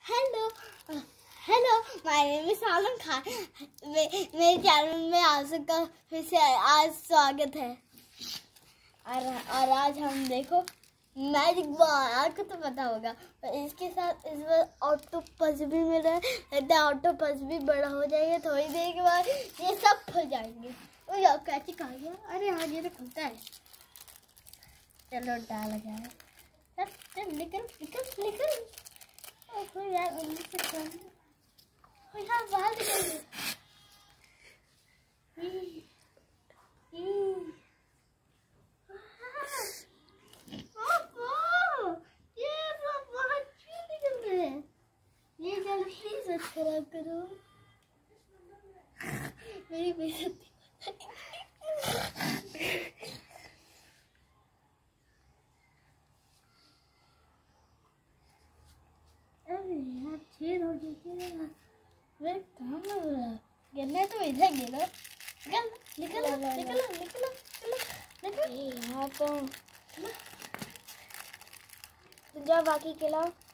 Hello hello, my name is Salan Khan. मेरे channel में आप सबका फिर से आज स्वागत है। और आज हम देखो मैजिक बॉल, आपको तो पता होगा। और इसके साथ इस बार ऑक्टोपस भी मिल रहा है। ऑक्टोपस भी बड़ा हो जाएगा थोड़ी देर के बाद, ये सब खुल जाएंगे। कैसे कहा गया? अरे हाँ, ये तो खुलता है। चलो डाला जाए। चल निकल निकल निकल। यार बाहर निकल। ये सब बाहर क्यों निकल रहे हैं? ये जल्द प्लीज मत खराब करो मेरी बेइज्जती। छेद हो गया। मैं कहाँ लग रहा है? गिरने तो इधर गिरा। निकल निकल निकल निकल निकल। यहाँ तो जा बाकी खिलाओ।